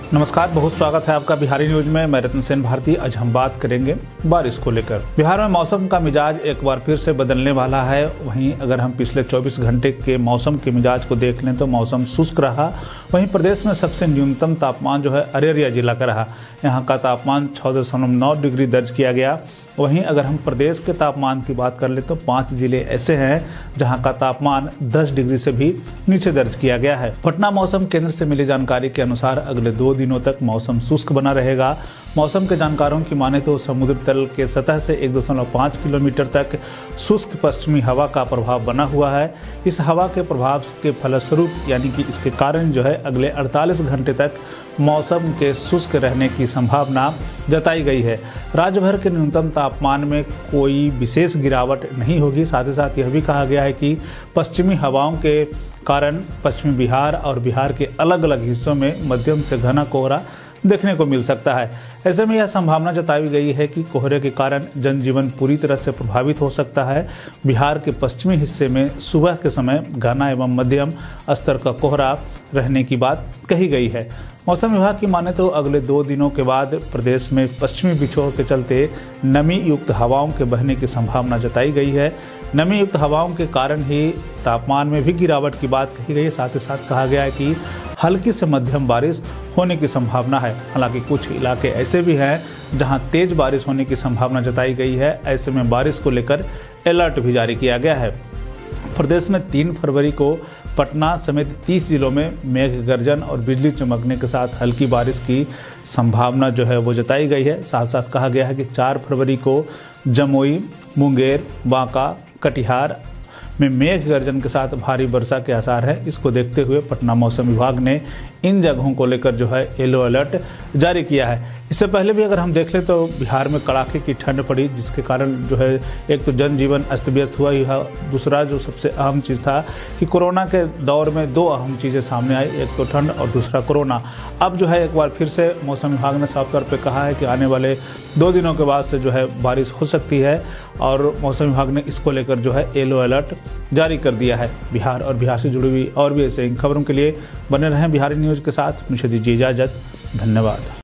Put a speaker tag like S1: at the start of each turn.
S1: नमस्कार, बहुत स्वागत है आपका बिहारी न्यूज में। मैं रतन सेन भारती। आज हम बात करेंगे बारिश को लेकर। बिहार में मौसम का मिजाज एक बार फिर से बदलने वाला है। वहीं अगर हम पिछले 24 घंटे के मौसम के मिजाज को देख लें तो मौसम शुष्क रहा। वहीं प्रदेश में सबसे न्यूनतम तापमान जो है अररिया जिला का रहा। यहाँ का तापमान 6.9 डिग्री दर्ज किया गया। वहीं अगर हम प्रदेश के तापमान की बात कर ले तो 5 जिले ऐसे हैं जहां का तापमान 10 डिग्री से भी नीचे दर्ज किया गया है। पटना मौसम केंद्र से मिली जानकारी के अनुसार अगले 2 दिनों तक मौसम शुष्क बना रहेगा। मौसम के जानकारों की माने तो समुद्र तल के सतह से 1.5 किलोमीटर तक शुष्क पश्चिमी हवा का प्रभाव बना हुआ है। इस हवा के प्रभाव के फलस्वरूप यानी कि इसके कारण जो है अगले 48 घंटे तक मौसम के शुष्क रहने की संभावना जताई गई है। राज्य भर के न्यूनतम तापमान में कोई विशेष गिरावट नहीं होगी। साथ ही साथ यह भी कहा गया है कि पश्चिमी हवाओं के कारण पश्चिमी बिहार और बिहार के अलग अलग हिस्सों में मध्यम से घना कोहरा देखने को मिल सकता है। ऐसे में यह संभावना जताई गई है कि कोहरे के कारण जनजीवन पूरी तरह से प्रभावित हो सकता है। बिहार के पश्चिमी हिस्से में सुबह के समय घना एवं मध्यम स्तर का कोहरा रहने की बात कही गई है। मौसम विभाग की माने तो अगले 2 दिनों के बाद प्रदेश में पश्चिमी विक्षोभ के चलते नमी युक्त हवाओं के बहने की संभावना जताई गई है। नमी युक्त हवाओं के कारण ही तापमान में भी गिरावट की बात कही गई है। साथ ही साथ कहा गया है कि हल्की से मध्यम बारिश होने की संभावना है। हालांकि कुछ इलाके ऐसे भी हैं जहां तेज बारिश होने की संभावना जताई गई है। ऐसे में बारिश को लेकर अलर्ट भी जारी किया गया है। प्रदेश में 3 फरवरी को पटना समेत 30 जिलों में मेघ गर्जन और बिजली चमकने के साथ हल्की बारिश की संभावना जो है वो जताई गई है। साथ साथ कहा गया है कि 4 फरवरी को जमुई, मुंगेर, बांका, कटिहार में मेघ गर्जन के साथ भारी वर्षा के आसार है। इसको देखते हुए पटना मौसम विभाग ने इन जगहों को लेकर जो है येलो अलर्ट जारी किया है। इससे पहले भी अगर हम देख लें तो बिहार में कड़ाके की ठंड पड़ी, जिसके कारण जो है एक तो जनजीवन अस्त व्यस्त हुआ ही है। दूसरा जो सबसे अहम चीज़ था कि कोरोना के दौर में 2 अहम चीज़ें सामने आई, एक तो ठंड और दूसरा कोरोना। अब जो है एक बार फिर से मौसम विभाग ने साफ तौर पर कहा है कि आने वाले 2 दिनों के बाद से जो है बारिश हो सकती है और मौसम विभाग ने इसको लेकर जो है येलो अलर्ट जारी कर दिया है। बिहार और बिहार से जुड़ी हुई और भी ऐसे खबरों के लिए बने रहें बिहारी न्यूज़ के साथ। मुझे दीजिए इजाज़त। धन्यवाद।